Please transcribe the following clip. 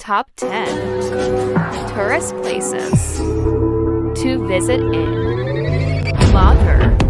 Top 10 Tourist Places to Visit in Latur.